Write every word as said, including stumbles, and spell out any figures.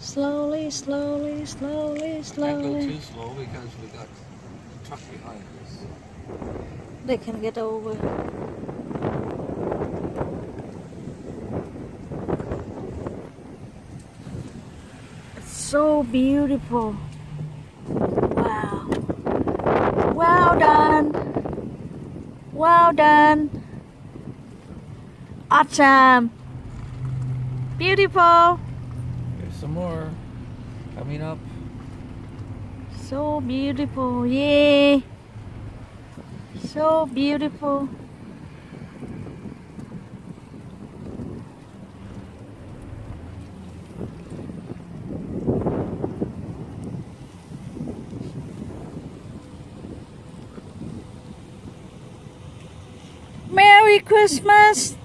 Slowly, slowly, slowly, Can't go slowly. too slow because we got a truck behind us. They can get over. It's so beautiful. Wow. Well done. Well done. Awesome. Beautiful. There's some more coming up. So beautiful. Yay. So beautiful. Merry Christmas.